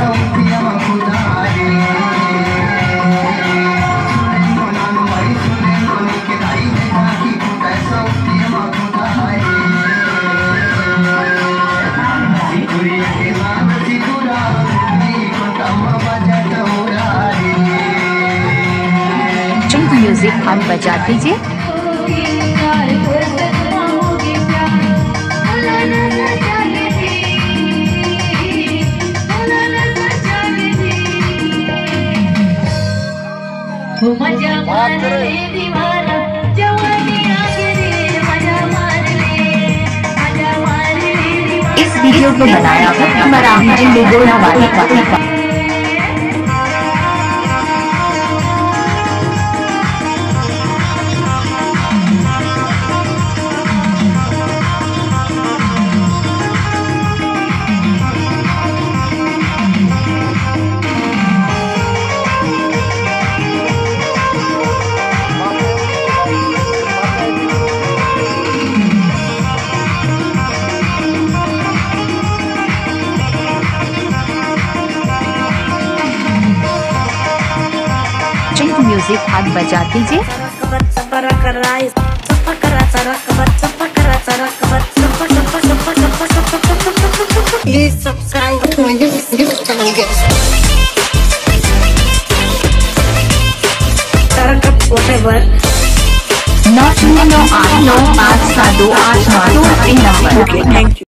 Music आप बजा दीजिए। इस वीडियो को बनाया मराठी जिंदगी बोलने वाली का। म्यूजिक आप बजा दीजिए। Please subscribe to my YouTube channel, guys. Whatever. 998987289 number. Okay, thank you.